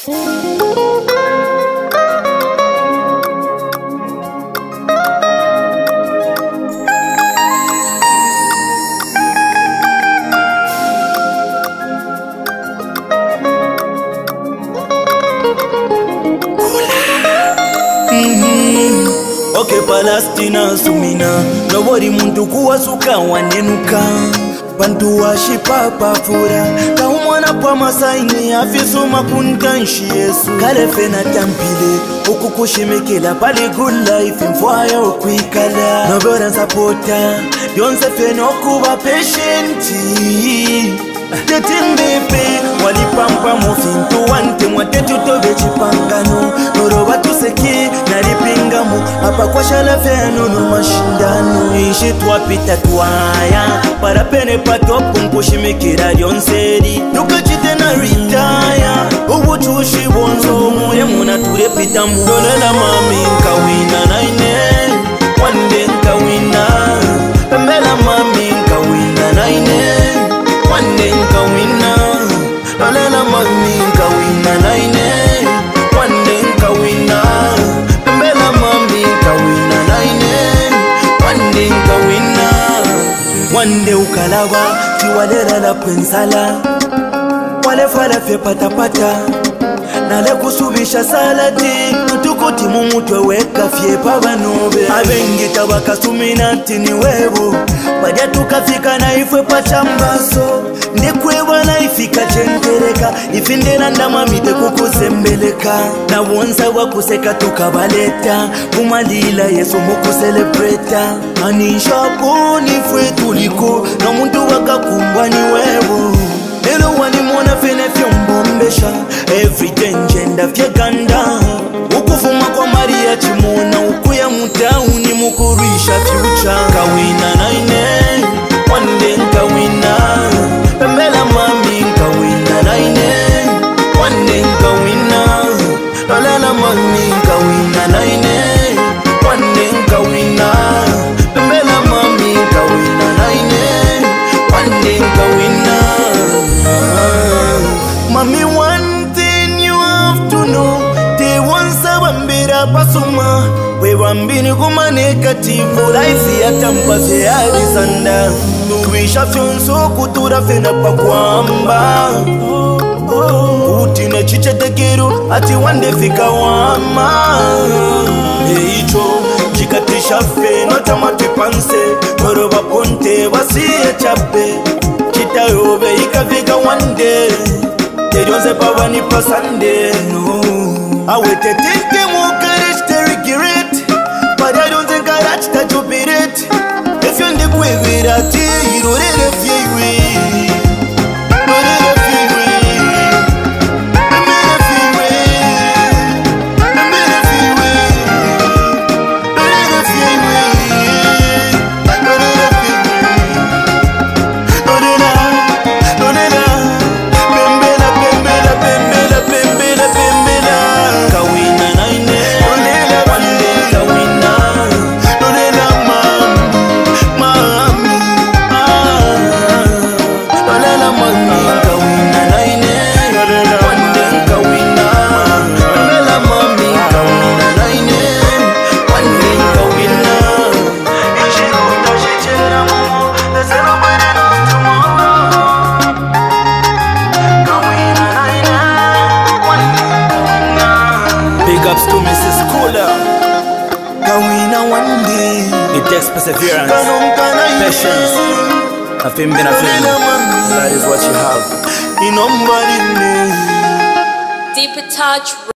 Okay, Palestina sumina nobody muntu kuwasuka wanenuka bantu washipa pafura kaumwana pa masaini afisuma kuntanshi Yesu kalefe na tampile ukukushimikila pali good life mfwaya ukwikala nobora sapota yonse feno kuba patienti Tetimbepe walipampa mufintu wante mwatetu tobe chipangano noroba tuseki naripingamo hapa kwa shalafeno no mashindano ishi twapita twaya para pene patopu nkushimikira lyonseri nukachite na ritaya ubuchushi bonzo muye muna turepita mu dolela mami nkawina naine wande nkawina pembela mami nkawina naine wande nkawina lolela mami nkawina naine wande nkawina pembela mami nkawina naine wande nkawina wande ukalaba tiwalela la pensala wale fala fye patapata nale kusubisha salati tukuti mumutwe weka fye pabanobe abengita bakasuminati ni webu badia tukafika na ifwe pachambaso ndikweba na ifika chentereka ifindena ndamamite kukuzembeleka na wonsa wakuseka tukabaleta kumalila Yesu mukuselebreta anishapo nifwe tuliko na muntu wakakumbwa ni webu Elo wani mwana fene fyombombesha everyday njenda fyeganda ukufuma kwa Maria chimona ukuya mutauni mukurisha future kawina naine wande nkawina pembela mami nkawina naine wande nkawina lolela mami nkawina naine wande nkawina pembela mami nkawina naine wande nkawina. Mami, one thing you have to know, they want sabambira pasuma we wambini kuma negativu life ya tampa se alisanda nuwisha fyonso kutura fena pakwamba utine chiche tekiru ati wande fika wama eicho chikatisha fena tamati panse noroba ponte wasiye chape chitayobe ikafika wande Terionse pawa ni pasande no I waited till them who courage to regret but I don't think I reached that you beat it if you're in the way with a tea you don't really feel way to Mrs. Cooler. Kawina one day. It takes perseverance, patience. I feel been a feeling. That is what you have. In nobody. Deeper touch.